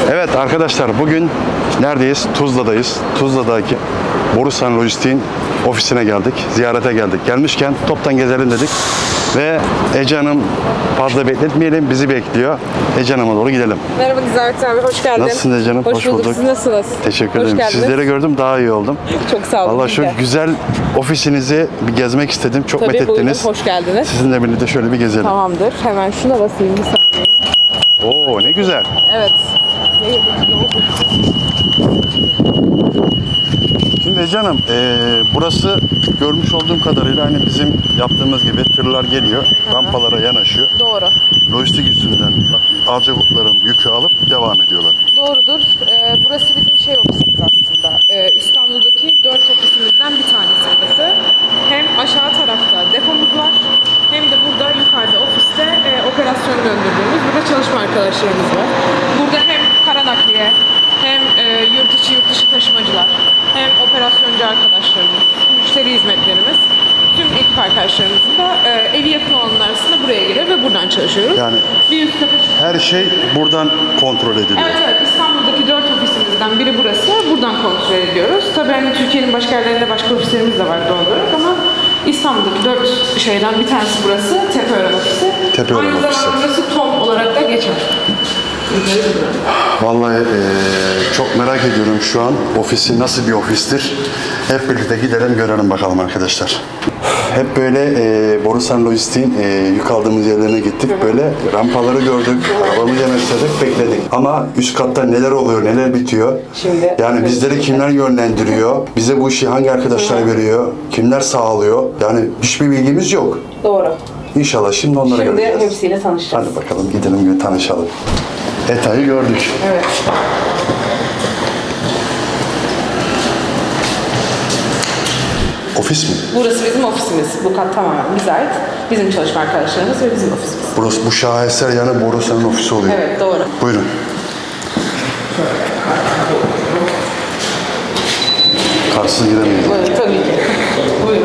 Evet arkadaşlar, bugün neredeyiz? Tuzla'dayız. Tuzla'daki Borusan Lojistik'in ofisine geldik. Ziyarete geldik. Gelmişken toptan gezelim dedik. Ve Ece Hanım, fazla bekletmeyelim, bizi bekliyor. Ece Hanım'a doğru gidelim. Merhaba Nizamettin abi, hoş geldin. Nasılsın Ece Hanım? Hoş bulduk. Siz nasılsınız? Teşekkür ederim. Sizleri gördüm, daha iyi oldum. Çok sağ olun. Valla şu güzel ofisinizi bir gezmek istedim. Çok Tabii, methettiniz. buyurun, hoş geldiniz. Sizinle birlikte şöyle bir gezelim. Tamamdır. Hemen şuna basayım bir saniye. Oo, ne güzel. Evet. Şimdi Ece Hanım, burası görmüş olduğum kadarıyla hani bizim yaptığımız gibi tırlar geliyor, rampalara yanaşıyor. Doğru. Lojistik üstünden alacakların yükü alıp devam ediyorlar. Doğrudur. Burası bizim ofisimiz aslında. İstanbul'daki 4 ofisimizden bir tanesi burası. Hem aşağı tarafta depomuz var, hem de burada yukarıda ofiste operasyon döndürdüğümüz burada çalışma arkadaşlarımız var. Burada hem kara nakliye, hem yurt içi yurt dışı taşımacılar, hem operasyoncu arkadaşlarımız, müşteri hizmetlerimiz, tüm ekip arkadaşlarımızın da evi yakın olanlar arasında buraya giriyor ve buradan çalışıyoruz. Yani bir üst katı. her şey buradan kontrol ediliyor. Evet, İstanbul'daki 4 ofisimizden biri burası. Buradan kontrol ediyoruz. Tabii hani Türkiye'nin başka yerlerinde başka ofislerimiz de var doğal olarak ama İstanbul'daki 4 şeyden bir tanesi burası. Tepeören ofisi. Tepeören Aynı ofisi. zamanda burası TOM olarak da geçer. Vallahi çok merak ediyorum şu an ofisi nasıl bir ofistir. Hep birlikte gidelim görelim bakalım arkadaşlar. Hep böyle Borusan Lojistik'in yük aldığımız yerlerine gittik. Böyle rampaları gördük, arabamızı yanaştırdık, bekledik. Ama üst katta neler oluyor, neler bitiyor? Şimdi, yani bizleri kimler yönlendiriyor? Bize bu işi hangi arkadaşlar veriyor? Kimler sağlıyor? Yani hiçbir bilgimiz yok. Doğru. İnşallah şimdi onlara göreceğiz. Şimdi hepsiyle tanışacağız. Hadi bakalım gidelim bir tanışalım. Eta'yı gördük. Evet. Ofis mi? Burası bizim ofisimiz. Bu kat tamamen bize ait. Bizim çalışma arkadaşlarımız ve bizim ofisimiz. Burası, bu şaheser yani Borusan'ın ofisi oluyor. Evet, doğru. Buyurun. Karşısız gidemeyiz. Buyurun, tabii ki. Buyurun.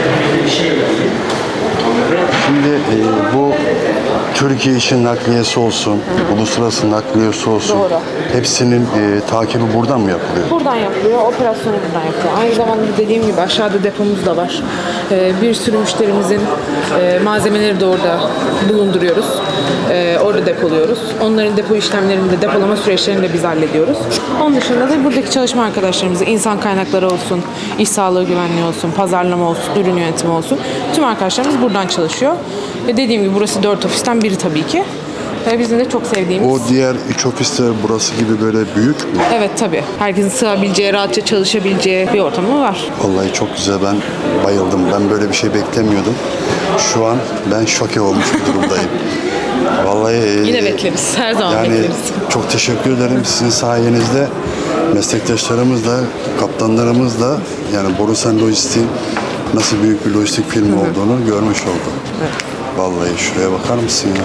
Şimdi bu Türkiye için nakliyesi olsun, uluslararası nakliyesi olsun. Doğru. Hepsinin takibi buradan mı yapılıyor? Buradan yapılıyor, operasyonu buradan yapılıyor. Aynı zamanda dediğim gibi aşağıda depomuz da var. Bir sürü müşterimizin malzemeleri de orada bulunduruyoruz. Orada depoluyoruz. Onların depo işlemlerini de, depolama süreçlerini de biz hallediyoruz. Onun dışında da buradaki çalışma arkadaşlarımız, insan kaynakları olsun, iş sağlığı güvenliği olsun, pazarlama olsun, ürün yönetimi olsun. Tüm arkadaşlarımız buradan çalışıyor. Dediğim gibi burası 4 ofisten biri tabii ki. Bizim de çok sevdiğimiz. O diğer 3 ofisler burası gibi böyle büyük mü? Evet tabii. Herkesin sığabileceği, rahatça çalışabileceği bir ortamı var. Vallahi çok güzel, ben bayıldım. Ben böyle bir şey beklemiyordum. Şu an ben şoke olmuş bir durumdayım. Vallahi Yine bekleriz. Her zaman yani bekleriz. çok teşekkür ederim. Sizin sayenizde meslektaşlarımızla, kaptanlarımızla yani Borusan Lojistik'in nasıl büyük bir lojistik firma olduğunu görmüş oldum. Evet. Vallahi şuraya bakar mısın ya?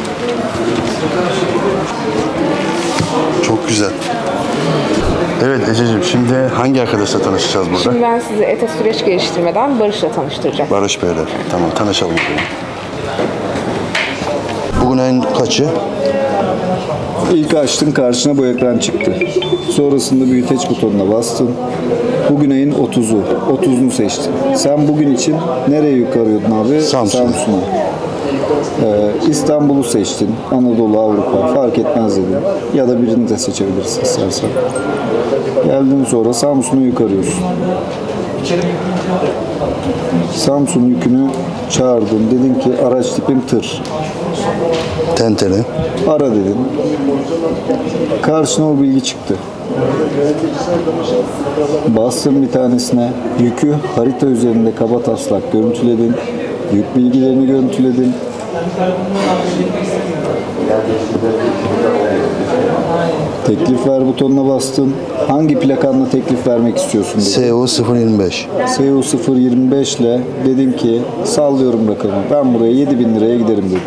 Çok güzel. Evet Ececiğim, şimdi hangi arkadaşla tanışacağız burada? Şimdi ben sizi ETA süreç geliştirmeden Barış'la tanıştıracağım. Barış Bey'le. Tamam, tanışalım. Bugün ayın kaçı? İlk açtın, karşına bu ekran çıktı. Sonrasında büyüteç butonuna bastın. Bugün ayın 30'u. 30'unu seçtin. Sen bugün için nereye yük arıyordun abi? Samsun'a. İstanbul'u seçtin. Anadolu, Avrupa fark etmez dedin. Ya da birini de seçebilirsin istersen. Geldin sonra Samsun'u yük arıyorsun. Samsun yükünü çağırdın. Dedin ki araç tipim tır. Tenteli. Ara dedin. Karşına o bilgi çıktı. Bastın bir tanesine. Yükü harita üzerinde kabataslak görüntüledin. Yük bilgilerini görüntüledin. Teklif ver butonuna bastın. Hangi plakanla teklif vermek istiyorsun? SU 025. SU 025 ile dedim ki sallıyorum rakamı. Ben buraya 7.000 liraya giderim dedim.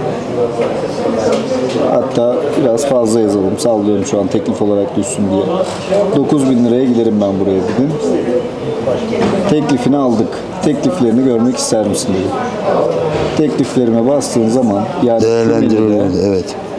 Hatta biraz fazla yazalım. Sallıyorum şu an teklif olarak düşsün diye. 9.000 liraya giderim ben buraya dedim. Teklifini aldık. Tekliflerini görmek ister misin dedim. Tekliflerime bastığın zaman yani Değerlendirildi, evet.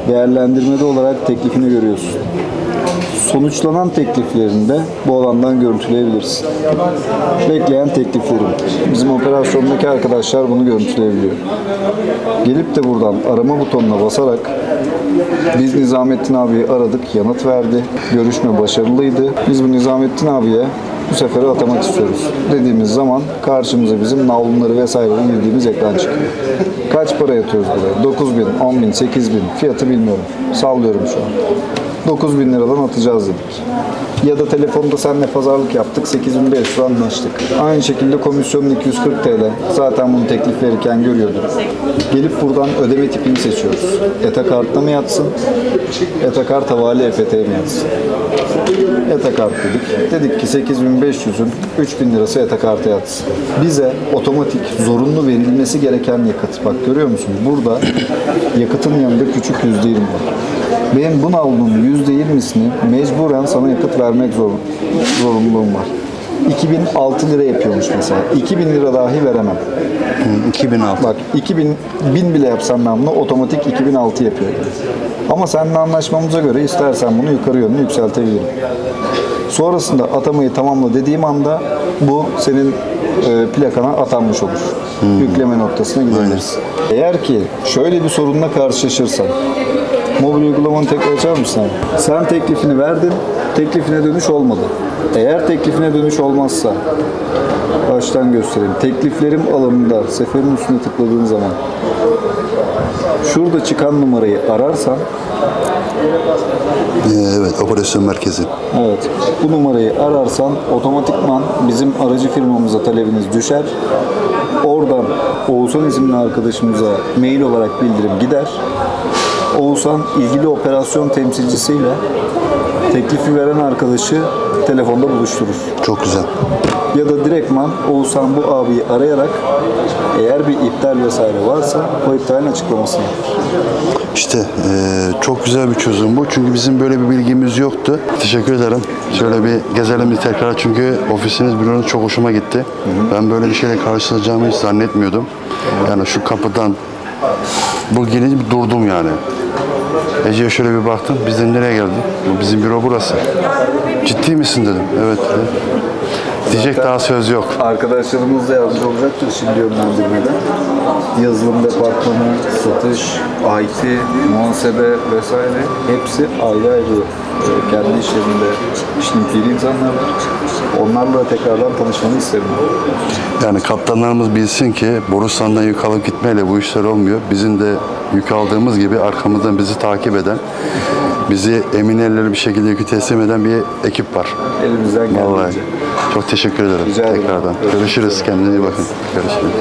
değerlendirmede olarak teklifini görüyorsun. Sonuçlanan tekliflerinde bu alandan görüntüleyebilirsin. Bekleyen tekliflerim. Bizim operasyondaki arkadaşlar bunu görüntüleyebiliyor. Gelip de buradan arama butonuna basarak biz Nizamettin abiyi aradık, yanıt verdi. Görüşme başarılıydı. Biz bu Nizamettin abiye bu sefere atamak istiyoruz dediğimiz zaman karşımıza bizim navlunları vesaireleri girdiğimiz ekran çıkıyor. Kaç para yatıyoruz buraya? 9 bin, 10 bin, 8 bin fiyatı bilmiyorum. Sallıyorum şu an. 9 bin liradan atacağız dedik. Ya da telefonda seninle pazarlık yaptık, 8.500 anlaştık. Aynı şekilde komisyonun 240 TL. Zaten bunu teklif verirken görüyordum. Gelip buradan ödeme tipini seçiyoruz. ETAKart'ta mı yatsın? ETAKart havale EFT'ye mi yatsın? ETAKart dedik. Dedik ki 8.500'ün 3.000 lirası ETAKart'a yatsın. Bize otomatik zorunlu verilmesi gereken yakıt. Bak görüyor musun? Burada yakıtın yanında küçük %20 var. Benim bu navlunun %20'sini mecburen sana yakıt vermek zorunluluğum var. 2006 lira yapıyormuş mesela. 2000 lira dahi veremem. 2006. Bak 1000 bile yapsam ben bunu otomatik 2006 yapıyor. Ama seninle anlaşmamıza göre istersen bunu yukarı yönlü yükseltebilirim. Sonrasında atamayı tamamla dediğim anda bu senin plakana atanmış olur. Yükleme noktasına gidebilirsin. Eğer ki şöyle bir sorunla karşılaşırsan mobil uygulamanı tekrar açar mısın? Sen teklifini verdin, teklifine dönüş olmadı. Eğer teklifine dönüş olmazsa, baştan göstereyim. Tekliflerim alanında seferin üstüne tıkladığın zaman şurada çıkan numarayı ararsan, Evet, operasyon merkezi. evet, bu numarayı ararsan otomatikman bizim aracı firmamıza talebiniz düşer. Oradan Oğuzhan isimli arkadaşımıza mail olarak bildirim gider. Oğuzhan ilgili operasyon temsilcisiyle teklifi veren arkadaşı telefonda buluşturur. Çok güzel. Ya da direktman Oğuzhan bu abiyi arayarak eğer bir iptal vesaire varsa o iptalin açıklamasını yapar. İşte çok güzel bir çözüm bu. Çünkü bizim böyle bir bilgimiz yoktu. Teşekkür ederim. Şöyle bir gezelim bir tekrar. Çünkü ofisiniz, büronuz çok hoşuma gitti. Ben böyle bir şeyle karşılaşacağımı hiç zannetmiyordum. Yani şu kapıdan bu gelince bir durdum yani. Ece'ye şöyle bir baktım. Biz de nereye geldik? Bizim büro burası. Ciddi misin dedim. Evet dedi. Diyecek daha söz yok. Arkadaşlarımız da yardımcı olacaktır şimdi yönlendirmede. Yazılım departmanı, satış, IT, muhasebe vesaire hepsi ayrı ayrı kendi işlerinde işin piri insanlar var. Onlarla tekrardan tanışmanı isterim. Yani kaptanlarımız bilsin ki Borusan'dan yük alıp gitmeyle bu işler olmuyor. Bizim de yük aldığımız gibi arkamızdan bizi takip eden, bizi emin elleri bir şekilde yükü teslim eden bir ekip var. Elimizden geldiğince. Vallahi çok teşekkür ederim Rica ederim. tekrardan. Görüşürüz. Görüşürüz. Kendinize iyi bakın. Görüşürüz.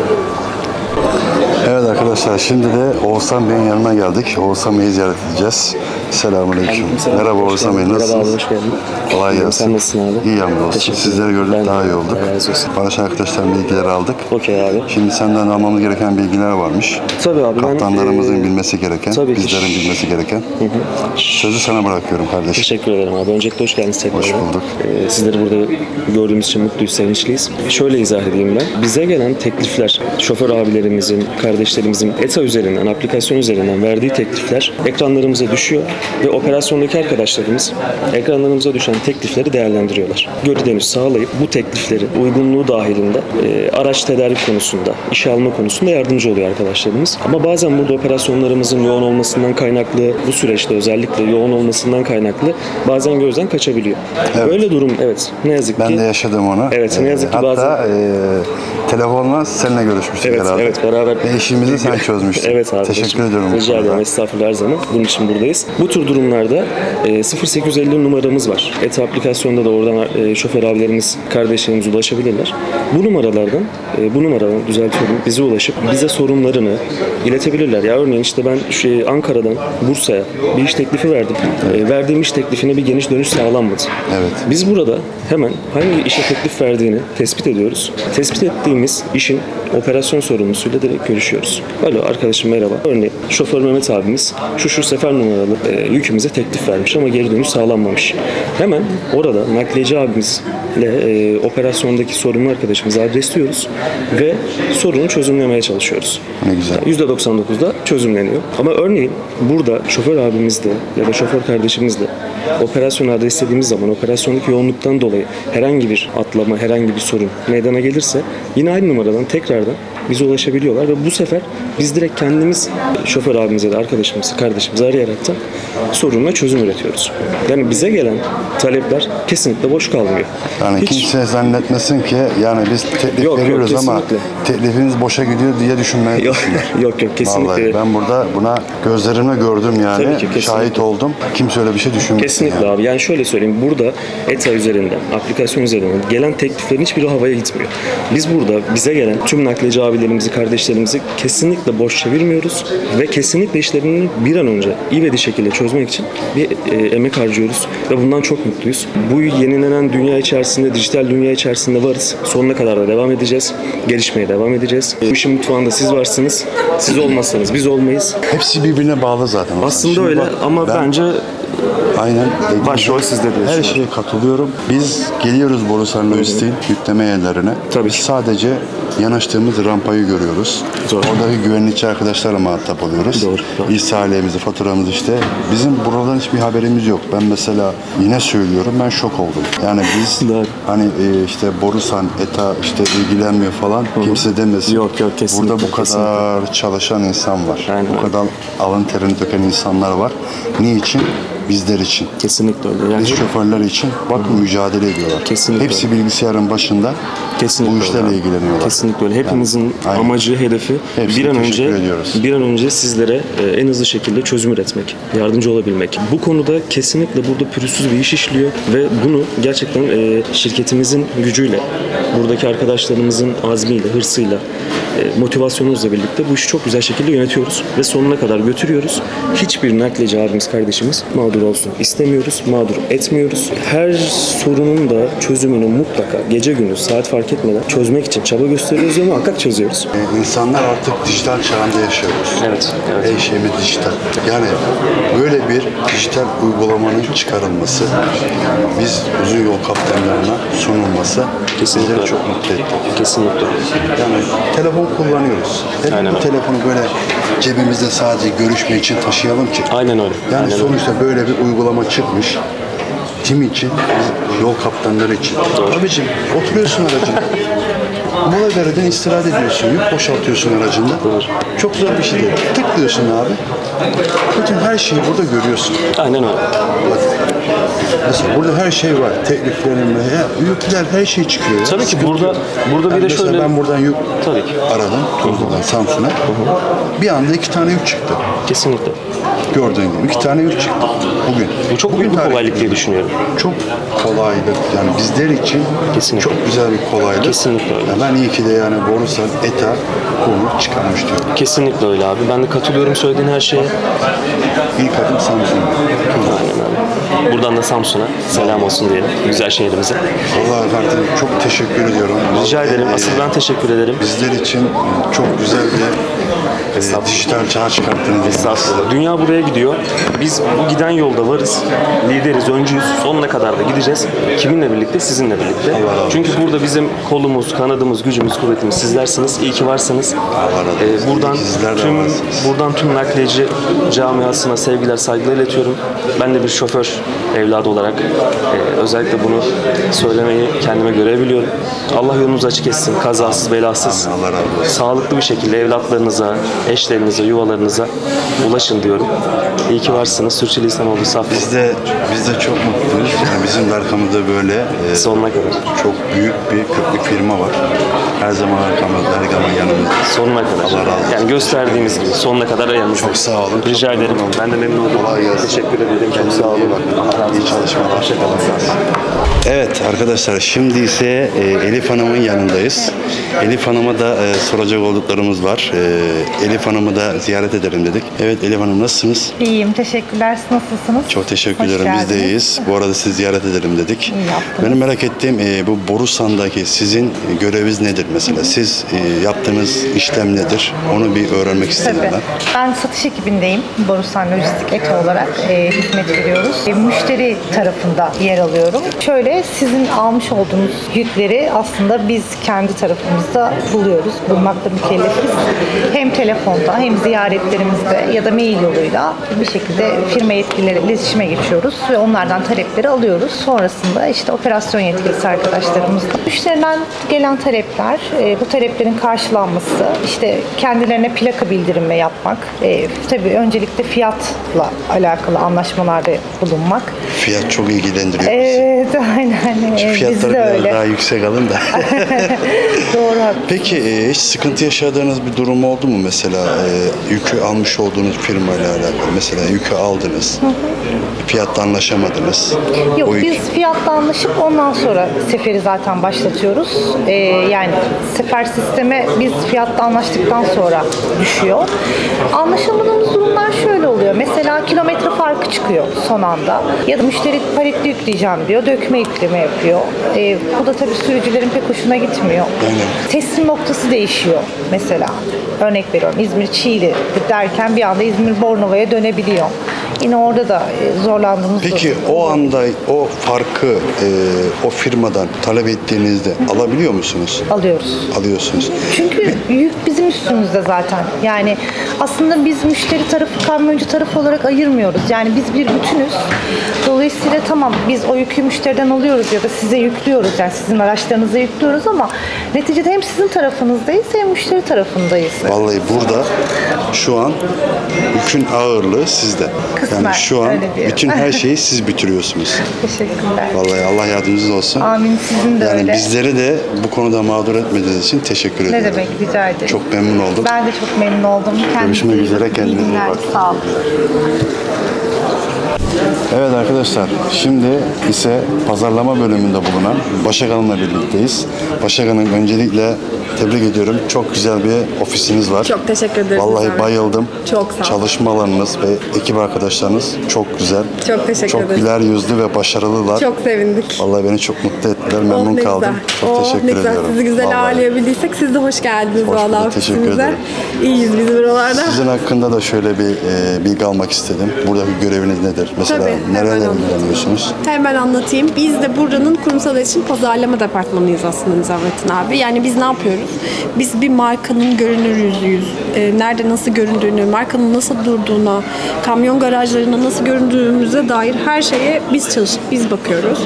Evet arkadaşlar, şimdi de Oğuzhan Bey'in yanına geldik. Oğuzhan Bey'i ziyaret edeceğiz. Selamünaleyküm. Aleykümselam. Merhaba Hoş Oğuzhan geldin. Bey, nasılsınız? Merhaba abi, hoş geldin. Kolay İyiyim, gelsin. sen nasılsın abi? İyi hamdolsun. Teşekkür Sizleri ederim. gördük, Ben daha de. iyi olduk. Allah razı olsun. Barış arkadaşlar bilgileri aldık. Okey abi. Şimdi senden almamız gereken bilgiler varmış. Tabii abi, ben, Kaptanlarımızın bilmesi gereken, tabii ki. bizlerin bilmesi gereken. Sözü sana bırakıyorum kardeşim. Teşekkür ederim abi. Öncelikle hoş geldiniz tekrar. Hoş bulduk. Sizleri burada gördüğümüz için mutluyuz, sevinçliyiz. Şöyle izah edeyim ben. Bize gelen teklifler, şoför abilerimizin, kardeşlerimizin ETA üzerinden, aplikasyon üzerinden verdiği teklifler ekranlarımıza düşüyor ve operasyondaki arkadaşlarımız ekranlarımıza düşen teklifleri değerlendiriyorlar. Geri dönüş sağlayıp bu teklifleri uygunluğu dahilinde araç tedarik konusunda, işe alma konusunda yardımcı oluyor arkadaşlarımız. Ama bazen burada operasyonlarımızın yoğun olmasından kaynaklı, bu süreçte özellikle yoğun olmasından kaynaklı bazen gözden kaçabiliyor. Evet. Böyle durum evet ne yazık ki. Ben de yaşadım onu. Evet, ne yazık ki hatta, bazen. telefonla seninle görüşmüştük Evet, herhalde. evet, beraber. Ve işimizi sen çözmüştün. Evet abi. Teşekkür ediyorum. bu Rica konuda. ederim. Estağfurullah, her zaman. Bunun için buradayız. Bu tür durumlarda 0850 numaramız var. ETA aplikasyonda da oradan şoför abilerimiz, kardeşlerimiz ulaşabilirler. Bu numaradan düzeltiyorum, bize ulaşıp bize sorunlarını iletebilirler. Ya örneğin işte ben Ankara'dan Bursa'ya bir iş teklifi verdim. Verdiğim iş teklifine bir geniş dönüş sağlanmadı. Evet. Biz burada hemen hangi işe teklif verdiğini tespit ediyoruz. Tespit ettiğimiz işin operasyon sorumlusuyla direkt görüşüyoruz. Alo arkadaşım merhaba. Örneğin şoför Mehmet abimiz şu sefer numaralı yükümüze teklif vermiş ama geri dönüş sağlanmamış. Hemen orada nakliyeci abimizle operasyondaki sorumlu arkadaşımızı adresliyoruz ve sorunu çözümlemeye çalışıyoruz. Ne güzel. %99'da çözümleniyor. Ama örneğin burada şoför abimizle ya da şoför kardeşimizle operasyon adreslediğimiz zaman operasyondaki yoğunluktan dolayı herhangi bir atlama, herhangi bir sorun meydana gelirse yine aynı numaradan tekrardan bize ulaşabiliyorlar ve bu sefer biz direkt kendimiz şoför abimize de arkadaşımızı, kardeşimizi arayarak da sorununa çözüm üretiyoruz. Yani bize gelen talepler kesinlikle boş kalmıyor. Yani kimse zannetmesin ki yani biz teklif Yok, veriyoruz ama kesinlikle. teklifimiz boşa gidiyor diye düşünmeye Yok, yok kesinlikle. Vallahi ben burada buna gözlerimle gördüm yani. Tabii ki, kesinlikle. Şahit oldum. Kimse öyle bir şey düşünmesin. Kesinlikle yani. abi. Yani şöyle söyleyeyim. Burada ETA üzerinden, aplikasyon üzerinden gelen tekliflerin hiçbiri havaya gitmiyor. Biz burada bize gelen tüm nakliyeci abilerimizi, kardeşlerimizi kesinlikle boş çevirmiyoruz ve kesinlikle işlerini bir an önce ivedi şekilde çözmek için bir emek harcıyoruz ve bundan çok mutluyuz. Bu yenilenen dünya içerisinde, dijital dünya içerisinde varız. Sonuna kadar da devam edeceğiz. Gelişmeye devam edeceğiz. Bu işin mutfağında siz varsınız. Siz olmazsanız biz olmayız. Hepsi birbirine bağlı zaten. Aslında Şimdi öyle bak, ama ben bence aynen başrol sizde diyorsunuz. her şeye katılıyorum. Biz geliyoruz Borusan Lojistik'in yükleme yerlerine. Tabii Biz ki. sadece yanaştığımız rampayı görüyoruz. Doğru. Oradaki güvenlikçi arkadaşlarla muhatap oluyoruz. Doğru, doğru. İhsaliyemizi, faturamızı işte. Bizim buradan hiçbir haberimiz yok. Ben mesela yine söylüyorum, ben şok oldum. Yani biz Doğru. hani işte Borusan, ETA işte ilgilenmiyor falan kimse demesin. Yok, kesinlikle, Burada bu kadar çalışan insan var. Aynen. Bu kadar alın terini döken insanlar var. Niçin? Bizler için. Kesinlikle öyle. Yani Biz şoförler için bak mücadele ediyorlar. Kesinlikle. Hepsi bilgisayarın başında kesinlikle bu işlerle öyle. ilgileniyorlar. Kesinlikle öyle. Hepimizin aynen. amacı, hedefi Hepsine bir an teşekkür önce ediyoruz. bir an önce sizlere en hızlı şekilde çözüm üretmek, yardımcı olabilmek. Bu konuda kesinlikle burada pürüzsüz bir iş işliyor ve bunu gerçekten şirketimizin gücüyle, buradaki arkadaşlarımızın azmiyle, hırsıyla, motivasyonumuzla birlikte bu işi çok güzel şekilde yönetiyoruz ve sonuna kadar götürüyoruz. Hiçbir nakliyeci abimiz, kardeşimiz mağdur olsun istemiyoruz, mağdur etmiyoruz. Her sorunun da çözümünü mutlaka gece gündüz saat fark etmeden çözmek için çaba gösteriyoruz ve muhakkak çözüyoruz. İnsanlar artık dijital çağında yaşıyoruz. Evet, evet. Her şeyimiz dijital. Yani böyle bir dijital uygulamanın çıkarılması, biz uzun yol kaptanlarına sunulması Kesinlikle. bizleri çok mutlu etti. Kesinlikle. Yani telefon kullanıyoruz. Neden Aynen bu öyle. telefonu böyle cebimizde sadece görüşme için taşıyalım ki? Aynen öyle. Yani Aynen öyle. sonuçta böyle bir uygulama çıkmış. Kim için? Yol kaptanları için. Abicim oturuyorsun aracında. Mola verirken istirahat ediyorsun. Yük boşaltıyorsun aracında. Çok zor bir şey değil. Tıklıyorsun abi. Bütün her şeyi burada görüyorsun. Aynen öyle. Bak. Mesela burada her şey var. Tekliflerin, yükler her şey çıkıyor. Ya. Tabii ki Sıkıntı burada yok. bir de Mesela şöyle ben buradan yük Tabii ki. aradım. Tuzla'dan Samsun'a. Bir anda 2 tane yük çıktı. kesinlikle. Gördüğün gibi 2 tane yük çıktı bugün. Bu çok Bugün büyük bir tarih. kolaylık diye düşünüyorum. Çok kolaylık. Yani bizler için Kesinlikle. çok güzel bir kolaylık. Kesinlikle öyle. Yani ben iyi ki de yani Borusan, ETA bunu çıkarmış diyorum. Kesinlikle öyle abi. Ben de katılıyorum söylediğin her şeye. İlk adım Samsun. Aynen abi. Buradan da Samsun'a selam olsun diyelim. Güzel şehrimize. Vallahi efendim çok teşekkür ediyorum. Rica Vallahi, ederim. Asıl ben teşekkür ederim. bizler için çok güzel bir dijital çağ çıkarttınız. Estağfurullah. Dünya buraya gidiyor. Biz bu giden yolda varız. Lideriz, öncüyüz. Sonuna kadar da gideceğiz. Kiminle birlikte? Sizinle birlikte. Allah razı olsun. Çünkü burada bizim kolumuz, kanadımız, gücümüz, kuvvetimiz sizlersiniz. İyi ki varsınız. razı olsun. Buradan İyi ki sizler de varsınız. tüm nakliyeci camiasına sevgiler, saygılar iletiyorum. Ben de bir şoför evladı olarak özellikle bunu söylemeyi kendime görebiliyorum. Allah yolunuzu açık etsin. Kazasız, belasız. Amin, Allah razı olsun. Sağlıklı bir şekilde evlatlarınıza, eşlerinize, yuvalarınıza ulaşın diyorum. İyi ki varsınız. Sürçülisan oldu saf. Biz de çok mutluyuz. Yani bizim de arkamızda böyle Sonuna kadar. çok büyük bir köklü firma var. Her zaman arkamızda, her zaman yanımızda. Sonuna kadar. Allah razı olsun. Yani gösterdiğimiz gibi sonuna kadar yanınızda. Çok sağ olun. Rica Çok ederim. memnun oldum. Ben de memnun oldum. Kolay gelsin. Teşekkür ederim. Çok sağ olun. Allah razı olsun. İyi çalışmalar. Hoşçakalın. Evet arkadaşlar şimdi ise Elif Hanım'ın yanındayız. Elif Hanım'a da soracak olduklarımız var. Elif Elif Hanım'ı da ziyaret edelim dedik. Evet Elif Hanım, nasılsınız? İyiyim, teşekkürler. Siz nasılsınız? Çok teşekkür Hoş ederim. Biz de geldiniz. iyiyiz. Bu arada sizi ziyaret edelim dedik. İyi yaptınız. Benim merak ettiğim bu Borusan'daki sizin göreviniz nedir mesela? Siz yaptığınız işlem nedir? Onu bir öğrenmek istedim Tabii. ben. Ben satış ekibindeyim. Borusan Lojistik Eti olarak hizmet veriyoruz. Müşteri tarafında yer alıyorum. Şöyle, sizin almış olduğunuz yükleri aslında biz kendi tarafımızda buluyoruz. Bulmakla mükellefiz. Hem telefonda hem ziyaretlerimizde ya da mail yoluyla bir şekilde firma yetkilileriyle iletişime geçiyoruz ve onlardan talepleri alıyoruz. Sonrasında işte operasyon yetkilisi arkadaşlarımızla müşteriden gelen talepler, bu taleplerin karşılanması, işte kendilerine plaka bildirimi yapmak, tabii öncelikle fiyatla alakalı anlaşmalarda bulunmak. Fiyat çok ilgilendiriyor bizi. Evet, aynen. Biz Fiyatları de biraz öyle. daha yüksek alın da. Doğru, haklısın. Peki hiç sıkıntı yaşadığınız bir durum oldu mu mesela? Yükü almış olduğunuz firmayla alakalı. Mesela yükü aldınız. Fiyatta anlaşamadınız. Yok, O yük- biz fiyatla anlaşıp ondan sonra seferi zaten başlatıyoruz. Yani sefer sisteme biz fiyatla anlaştıktan sonra düşüyor. Anlaşamadığımız durumlar şöyle oluyor. Mesela kilometre farkı çıkıyor son anda. Ya da müşteri paletli yükleyeceğim diyor. Dökme yükleme yapıyor. Bu da tabii sürücülerin pek hoşuna gitmiyor. Teslim noktası değişiyor mesela. Örnek veriyorum, İzmir Çiğli derken bir anda İzmir Bornova'ya dönebiliyor. Yine orada da zorlandığımız Peki durum. o anda o farkı o firmadan talep ettiğinizde alabiliyor musunuz? Alıyoruz. Alıyorsunuz. Çünkü yük bizim üstümüzde zaten. Yani aslında biz müşteri tarafı, kamyoncu tarafı olarak ayırmıyoruz. Yani biz bir bütünüz. Dolayısıyla tamam, biz o yükü müşteriden alıyoruz ya da size yüklüyoruz. Yani sizin araçlarınıza yüklüyoruz ama neticede hem sizin tarafınızdayız hem müşteri tarafındayız. Vallahi burada şu an yükün ağırlığı sizde. Kısmen, Yani şu an öyle diyelim. bütün her şeyi siz bitiriyorsunuz. Teşekkürler. Vallahi Allah yardımcınız olsun. Amin, sizin de Yani öyle. bizleri de bu konuda mağdur etmediğiniz için teşekkür Ne ederim. demek, rica ederim. Çok memnun oldum. Ben de çok memnun oldum. Görüşmek iyi üzere, bakın. kendinize iyi günler. bakın. Sağ olun. Evet arkadaşlar, şimdi ise pazarlama bölümünde bulunan Başak Hanım'la birlikteyiz. Başak Hanım, öncelikle tebrik ediyorum. Çok güzel bir ofisiniz var. Çok teşekkür ederim. Vallahi Zahmet. bayıldım. Çok sağ olun. Çalışmalarınız ve ekip arkadaşlarınız çok güzel. Çok teşekkür Çok ederim. güler yüzlü ve başarılılar. Çok sevindik. Vallahi beni çok mutlu ettiler. Memnun ne kaldım. güzel. Çok teşekkür ne güzel. ediyorum. Sizi güzel Vallahi. ağırlayabildiysek siz de hoş geldiniz Hoş vallahi bulduk, teşekkür ofisimize. ederim. İyiyiz biz buralarda. Sizin hakkında da şöyle bir bilgi almak istedim. Buradaki göreviniz nedir? Mesela Tabii, hemen nerelerden anlatayım. ilgileniyorsunuz? Hemen anlatayım. Biz de buranın kurumsal iletişim pazarlama departmanıyız aslında Nizamettin abi. Yani biz ne yapıyoruz? Biz bir markanın görünür yüzüyüz. Nerede nasıl göründüğünü, markanın nasıl durduğuna, kamyon garajlarında nasıl göründüğümüze dair her şeye biz çalışıp biz bakıyoruz.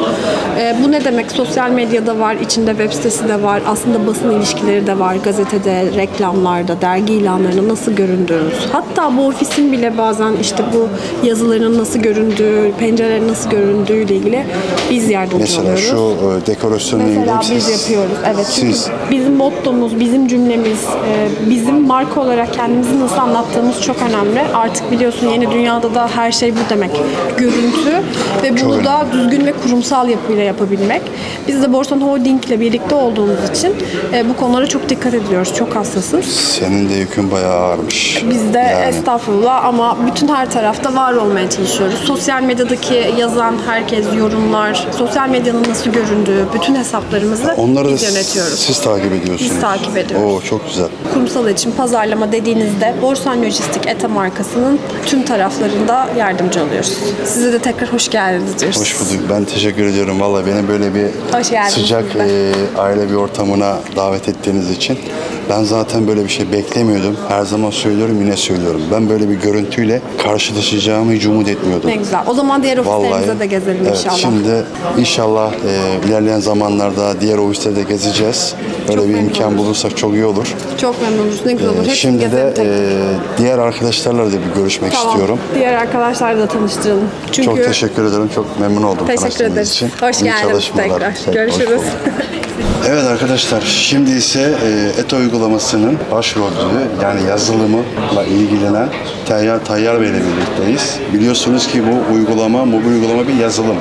Bu ne demek? Sosyal medyada var, içinde web sitesi de var, aslında basın ilişkileri de var, gazetede, reklamlarda, dergi ilanlarında nasıl göründüğümüz. Hatta bu ofisin bile bazen işte bu yazıların nasıl göründüğü, pencerelerin nasıl göründüğüyle ilgili biz yardımcı Mesela oluyoruz. şu dekorasyonla ilgili Mesela biz siz- yapıyoruz. Evet. Çünkü Siz bizim mottomuz, bizim cümlemiz, bizim marka olarak kendimizi nasıl anlattığımız çok önemli. Artık biliyorsun yeni dünyada da her şey bu demek. Görüntü ve bunu Çok da düzgün ve kurumsal yapıyla yapabilmek. Biz de Borsan Holding ile birlikte olduğumuz için bu konulara çok dikkat ediyoruz. Çok hassasız. senin de yükün bayağı ağırmış. Biz de Yani estağfurullah ama bütün her tarafta var olmaya çalışıyoruz. Sosyal medyadaki yazan herkes, yorumlar, sosyal medyanın nasıl göründüğü, bütün hesaplarımızı onları da biz yönetiyoruz. siz takip ediyorsunuz. Biz takip ediyoruz. Oo, çok güzel. Kurumsal iletişim pazarlama dediğinizde Borsan Lojistik ETA markasının tüm taraflarında yardımcı oluyoruz. Size de tekrar hoş geldiniz diyoruz. Hoş bulduk. Ben teşekkür ediyorum. Vallahi beni böyle bir Hoş geldiniz sıcak siz de. aile bir ortamına davet ettiğiniz için. Ben zaten böyle bir şey beklemiyordum. Her zaman söylüyorum, yine söylüyorum. Ben böyle bir görüntüyle karşılaşacağımı hiç umut etmiyordum. Ne güzel. O zaman diğer ofislerimize Vallahi, de gezelim evet, inşallah. Şimdi inşallah ilerleyen zamanlarda diğer ofisleri de gezeceğiz. Böyle Çok bir memnun imkan oluruz. bulursak çok iyi olur. Çok memnunuz. Ne güzel olur. Hepsini Şimdi gezelim de tekrar. diğer arkadaşlarla da bir görüşmek Tamam. istiyorum. Diğer arkadaşlarla da tanıştıralım. Çünkü Çok teşekkür ederim. Çok memnun oldum teşekkür tanıştığınız ederiz. için. Hoş İyi geldiniz çalışmalar. tekrar. Hoş Görüşürüz. bulduk. Evet arkadaşlar, şimdi ise ETA uygulamasının başrolü yani yazılımıyla ilgilenen Tayyar Bey ile birlikteyiz. Biliyorsunuz ki bu uygulama, mobil uygulama bir yazılım.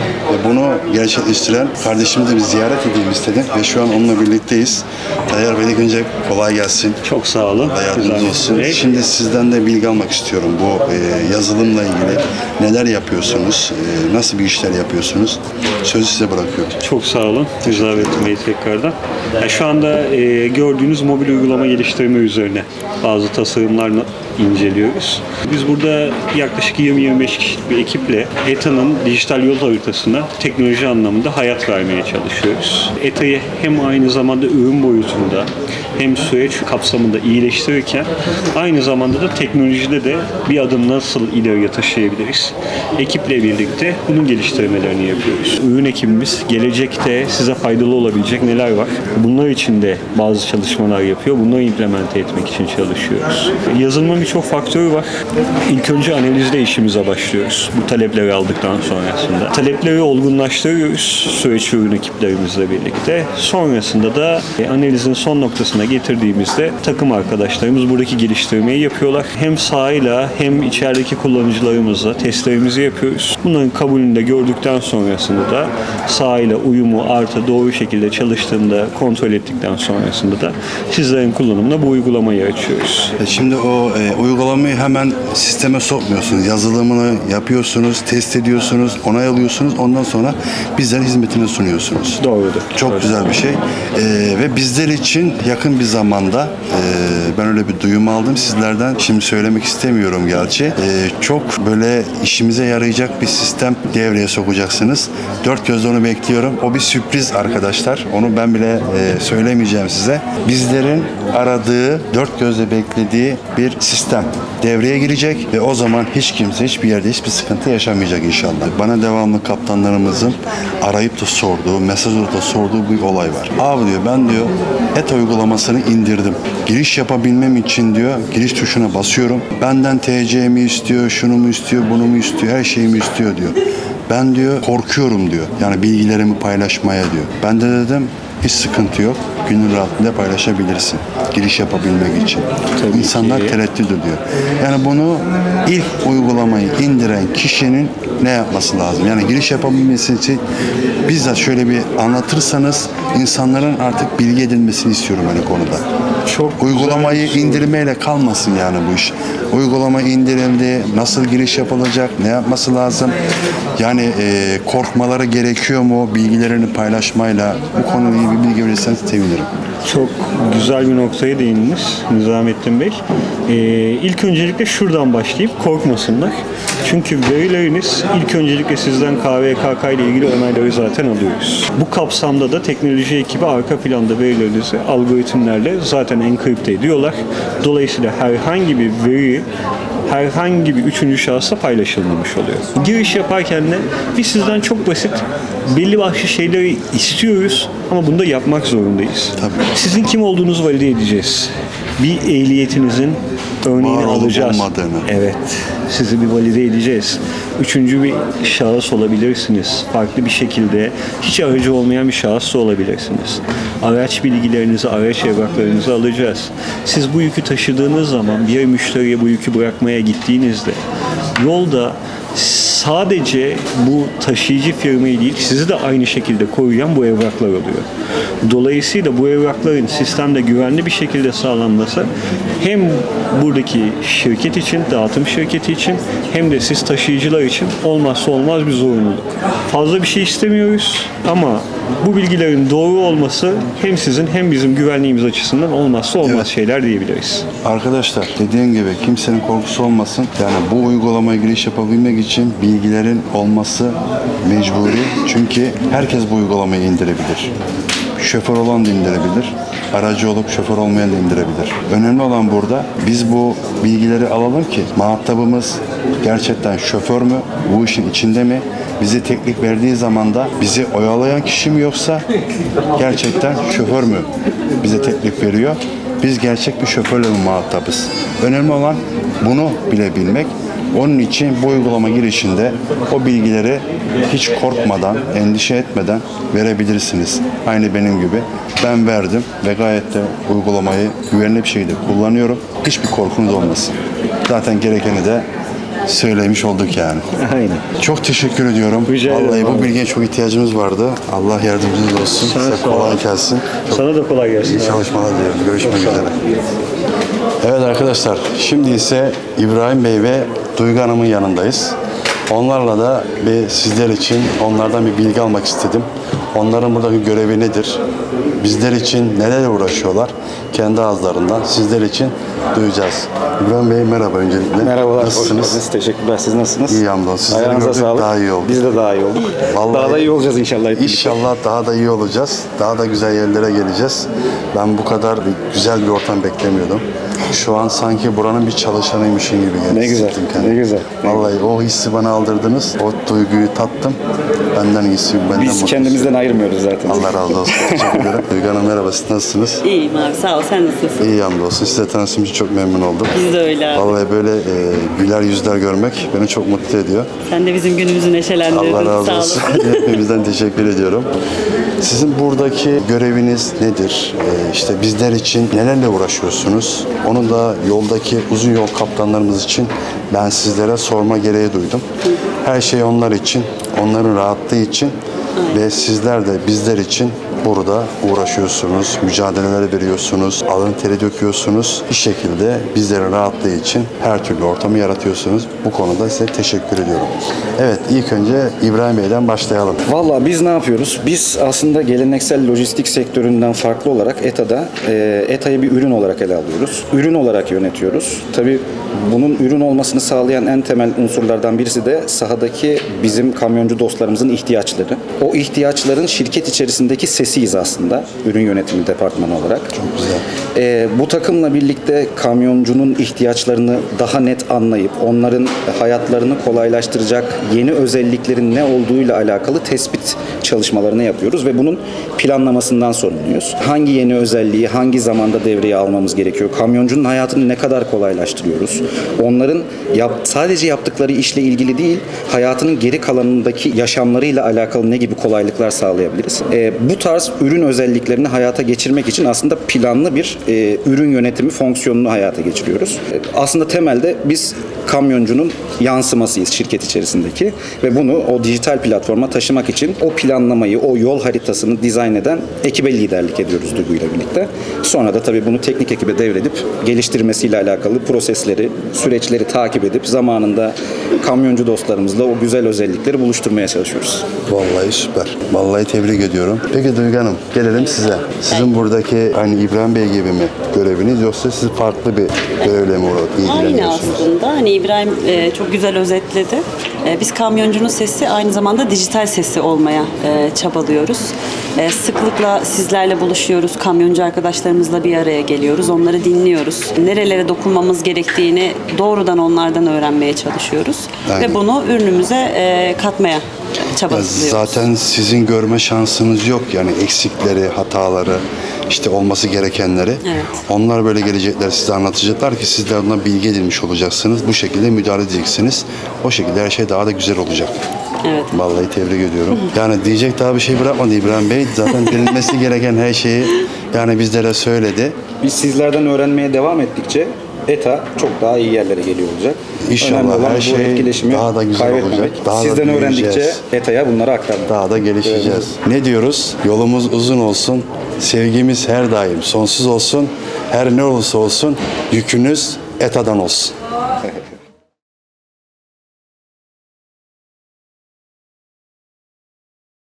Ve bunu gerçekleştiren kardeşimi de bir ziyaret edeyim istedim ve şu an onunla birlikteyiz. Tayyar Bey, önce kolay gelsin. Çok sağ olun. Allah yardımcınız olsun. Bey. Şimdi sizden de bilgi almak istiyorum. Bu yazılımla ilgili neler yapıyorsunuz, nasıl bir işler yapıyorsunuz? Sözü size bırakıyorum. Çok sağ olun. Nizamettin Bey tekrardan. Şu anda gördüğünüz mobil uygulama geliştirme üzerine bazı tasarımlarla inceliyoruz. Biz burada yaklaşık 20-25 kişilik bir ekiple ETA'nın dijital yol haritasına teknoloji anlamında hayat vermeye çalışıyoruz. ETA'yı hem aynı zamanda ürün boyutunda hem süreç kapsamında iyileştirirken aynı zamanda da teknolojide de bir adım nasıl ileriye taşıyabiliriz? Ekiple birlikte bunun geliştirmelerini yapıyoruz. Ürün ekibimiz gelecekte size faydalı olabilecek neler var? Bunlar için de bazı çalışmalar yapıyor. Bunları implemente etmek için çalışıyoruz. Yazılımın birçok faktörü var. İlk önce analizde işimize başlıyoruz. Bu talepleri aldıktan sonrasında. Talepleri olgunlaştırıyoruz süreç ürün ekiplerimizle birlikte. Sonrasında da analizin son noktasına getirdiğimizde takım arkadaşlarımız buradaki geliştirmeyi yapıyorlar. Hem sahayla hem içerideki kullanıcılarımızla testlerimizi yapıyoruz. Bunların kabulünü de gördükten sonrasında da sahayla uyumu artı doğru şekilde çalıştığında kontrol ettikten sonrasında da sizlerin kullanımına bu uygulamayı açıyoruz. Şimdi o uygulamayı hemen sisteme sokmuyorsunuz. Yazılımını yapıyorsunuz, test ediyorsunuz, onay alıyorsunuz. Ondan sonra bizlerin hizmetine sunuyorsunuz. Doğrudur. Çok Doğru. güzel bir şey. Ve bizler için yakın bir zamanda ben öyle bir duyum aldım sizlerden. Şimdi söylemek istemiyorum gerçi. Çok böyle işimize yarayacak bir sistem devreye sokacaksınız. Dört gözle onu bekliyorum. O bir sürpriz arkadaşlar. Onu ben bile söylemeyeceğim size. Bizlerin aradığı, dört gözle beklediği bir sistem devreye girecek ve o zaman hiç kimse hiçbir yerde hiçbir sıkıntı yaşamayacak inşallah. Bana devamlı kaptanlarımızın arayıp da sorduğu, mesaj da sorduğu bir olay var. Abi diyor, ben diyor ETA uygulamasını indirdim. Giriş yapabilmem için diyor giriş tuşuna basıyorum. Benden TC'mi istiyor, şunu mu istiyor, bunu mu istiyor, her şeyimi istiyor diyor. Ben diyor korkuyorum diyor. Yani bilgilerimi paylaşmaya diyor. Ben de dedim hiç sıkıntı yok. Gönül rahatlığıyla paylaşabilirsin. Giriş yapabilmek için. Tabii İnsanlar ki. tereddüt ediyor. Yani bunu ilk uygulamayı indiren kişinin ne yapması lazım? Yani giriş yapabilmesi için bizzat şöyle bir anlatırsanız insanların artık bilgi edinmesini istiyorum hani konuda. Çok Uygulamayı güzel bir soru. indirmeyle kalmasın yani bu iş. Uygulama indirildi, nasıl giriş yapılacak, ne yapması lazım? Yani korkmaları gerekiyor mu bilgilerini paylaşmayla? Bu konuyla ilgili bir bilgi verirseniz sevinirim. Çok güzel bir noktaya değindiniz Nizamettin Bey. İlk öncelikle şuradan başlayıp korkmasınlar. Çünkü verileriniz ilk öncelikle sizden KVKK ile ilgili onayları zaten alıyoruz. Bu kapsamda da teknoloji ekibi arka planda verilerinizi algoritmlerle zaten enkripte ediyorlar. Dolayısıyla herhangi bir veri herhangi bir üçüncü şahısla paylaşılmamış oluyor. Giriş yaparken de biz sizden çok basit belli başlı şeyleri istiyoruz ama bunu da yapmak zorundayız. Tabii. Sizin kim olduğunuzu valide edeceğiz. Bir ehliyetinizin örneğini Var olup alacağız. olmadığını. Evet. Sizi bir valide edeceğiz. Üçüncü bir şahıs olabilirsiniz. Farklı bir şekilde hiç aracı olmayan bir şahıs da olabilirsiniz. Araç bilgilerinizi, araç evraklarınızı alacağız. Siz bu yükü taşıdığınız zaman bir müşteriye bu yükü bırakmaya gittiğinizde yolda sadece bu taşıyıcı firmayı değil, sizi de aynı şekilde koruyan bu evraklar oluyor. Dolayısıyla bu evrakların sistemde güvenli bir şekilde sağlanması hem buradaki şirket için, dağıtım şirketi için hem de siz taşıyıcılar için olmazsa olmaz bir zorunluluk. Fazla bir şey istemiyoruz ama bu bilgilerin doğru olması hem sizin hem bizim güvenliğimiz açısından olmazsa olmaz Evet. şeyler diyebiliriz. Arkadaşlar dediğim gibi kimsenin korkusu olmasın. Yani bu uygulamaya giriş yapabilmek için bilgilerin olması mecburi. Çünkü herkes bu uygulamayı indirebilir. Şoför olan da indirebilir. Aracı olup şoför olmayan da indirebilir. Önemli olan burada biz bu bilgileri alalım ki muhatabımız gerçekten şoför mü? Bu işin içinde mi? Bize teklif verdiği zaman da bizi oyalayan kişi mi yoksa gerçekten şoför mü bize teklif veriyor? Biz gerçek bir şoförle mi muhatabız? Önemli olan bunu bilebilmek. Onun için bu uygulama girişinde o bilgileri hiç korkmadan, endişe etmeden verebilirsiniz. Aynı benim gibi. Ben verdim ve gayet de uygulamayı güvenli bir şekilde kullanıyorum. Hiçbir korkunuz olmasın. Zaten gerekeni de söylemiş olduk yani. Aynen. Çok teşekkür ediyorum. Rica ederim Vallahi bu abi. bilgiye çok ihtiyacımız vardı. Allah yardımcınız olsun. Size sağ ol. kolay gelsin. Çok Sana da kolay gelsin. iyi çalışmalar diliyorum. Görüşmek üzere. Evet arkadaşlar, şimdi ise İbrahim Bey ve Duygu Hanım'ın yanındayız. Onlarla da sizler için onlardan bir bilgi almak istedim. Onların buradaki görevi nedir? Bizler için nelerle uğraşıyorlar? Kendi ağızlarından sizler için duyacağız. İbrahim Bey merhaba öncelikle. Merhabalar, hoş Nasılsınız? geldiniz. Teşekkürler. Siz nasılsınız? İyi hamdolsun. Sizleri Ayağınıza gördük, sağlık. daha iyi olduk. Biz de daha iyi olduk. Vallahi daha da iyi olacağız inşallah. hep birlikte. İnşallah daha da iyi olacağız. Daha da güzel yerlere geleceğiz. Ben bu kadar güzel bir ortam beklemiyordum. Şu an sanki buranın bir çalışanıymışım gibi geldi. Ne güzel, Hissettim kendimi. ne güzel. Vallahi o hissi bana aldırdınız. O duyguyu tattım. Benden iyisi, benden Biz mutlusu. kendimizden ayırmıyoruz zaten. Allah razı olsun. Teşekkür ederim. Duygu Hanım merhaba. Siz nasılsınız? İyiyim abi sağ ol. Sen nasılsın? İyi hamdolsun. Size tanıştığım için çok memnun oldum. Biz de öyle abi. Vallahi böyle güler yüzler görmek beni çok mutlu ediyor. Sen de bizim günümüzü neşelendirdin. Allah razı Sağ olsun. olasın. Hepimizden teşekkür ediyorum. Sizin buradaki göreviniz nedir? İşte bizler için nelerle uğraşıyorsunuz? Onu da yoldaki uzun yol kaptanlarımız için ben sizlere sorma gereği duydum. Her şey onlar için, onların rahatlığı için ve sizler de bizler için burada uğraşıyorsunuz, mücadeleler veriyorsunuz, alın teri döküyorsunuz. Bir şekilde bizlerin rahatlığı için her türlü ortamı yaratıyorsunuz. Bu konuda size teşekkür ediyorum. Evet, ilk önce İbrahim Bey'den başlayalım. Vallahi biz ne yapıyoruz? Biz aslında geleneksel lojistik sektöründen farklı olarak ETA'yı bir ürün olarak ele alıyoruz. Ürün olarak yönetiyoruz. Tabii bunun ürün olmasını sağlayan en temel unsurlardan birisi de sahadaki bizim kamyoncu dostlarımızın ihtiyaçları. O ihtiyaçların şirket içerisindeki sesiyiz aslında ürün yönetimi departmanı olarak. Çok güzel. Bu takımla birlikte kamyoncunun ihtiyaçlarını daha net anlayıp onların hayatlarını kolaylaştıracak yeni özelliklerin ne olduğuyla alakalı tespit çalışmalarını yapıyoruz ve bunun planlamasından sorumluyuz. Hangi yeni özelliği hangi zamanda devreye almamız gerekiyor? Kamyoncunun hayatını ne kadar kolaylaştırıyoruz? Onların sadece yaptıkları işle ilgili değil, hayatının geri kalanındaki yaşamlarıyla alakalı ne gibi kolaylıklar sağlayabiliriz? Bu tarz ürün özelliklerini hayata geçirmek için aslında planlı bir ürün yönetimi fonksiyonunu hayata geçiriyoruz. Aslında temelde biz kamyoncunun yansımasıyız şirket içerisindeki ve bunu o dijital platforma taşımak için o planlamayı, o yol haritasını dizayn eden ekibe liderlik ediyoruz Duygu'yla birlikte. Sonra da tabii bunu teknik ekibe devredip geliştirmesiyle alakalı prosesleri, süreçleri takip edip zamanında kamyoncu dostlarımızla o güzel özellikleri buluşturmaya çalışıyoruz. Vallahi süper. Vallahi tebrik ediyorum. Peki Duygu Hanım, gelelim size. Sizin buradaki hani İbrahim Bey gibi mi göreviniz yoksa siz farklı bir görevle mi Aynı ilgileniyorsunuz? aslında. Hani İbrahim çok güzel özetledi. Biz kamyoncunun sesi aynı zamanda dijital sesi olmaya çabalıyoruz. Sıklıkla sizlerle buluşuyoruz. Kamyoncu arkadaşlarımızla bir araya geliyoruz. Onları dinliyoruz. Nerelere dokunmamız gerektiğini doğrudan onlardan öğrenmeye çalışıyoruz. Aynen. Ve bunu ürünümüze katmaya çabalıyoruz. Zaten sizin görme şansınız yok yani eksikleri, hataları, işte olması gerekenleri. Evet. Onlar böyle gelecekler, size anlatacaklar ki siz de ondan bilgi edinmiş olacaksınız. Bu şekilde müdahale edeceksiniz. O şekilde her şey daha da güzel olacak. Evet. Vallahi tebrik ediyorum. Yani diyecek daha bir şey bırakmadı İbrahim Bey. Zaten denilmesi gereken her şeyi yani bizlere söyledi. Biz sizlerden öğrenmeye devam ettikçe ETA çok daha iyi yerlere geliyor olacak. İnşallah Önemli olan her bu şey etkileşimi daha da güzel kaybetmemek. olacak. Daha da Sizden öğrendikçe büyüyeceğiz. ETA'ya bunları aktarmak. Daha da gelişeceğiz. Ne diyoruz? Yolumuz uzun olsun. Sevgimiz her daim sonsuz olsun. Her ne olursa olsun yükünüz ETA'dan olsun.